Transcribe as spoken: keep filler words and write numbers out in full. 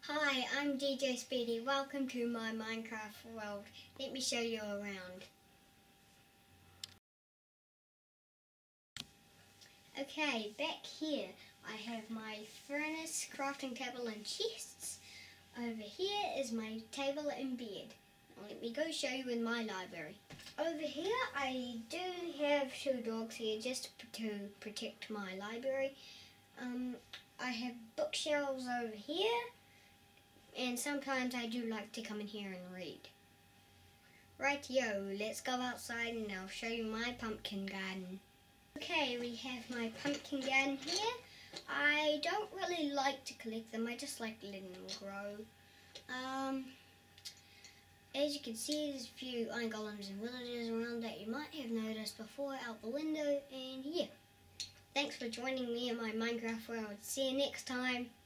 Hi, I'm D J Speedy. Welcome to my Minecraft world. Let me show you around. Okay, back here I have my furnace, crafting table and chests. Over here is my table and bed. Now let me go show you in my library. Over here I do have two dogs here just to protect my library. Um, I have bookshelves over here. And sometimes I do like to come in here and read. Rightio, let's go outside and I'll show you my pumpkin garden. Okay, we have my pumpkin garden here. I don't really like to collect them, I just like letting them grow. Um, as you can see, there's a few iron golems and villagers around that you might have noticed before out the window, and yeah. Thanks for joining me in my Minecraft world. See you next time.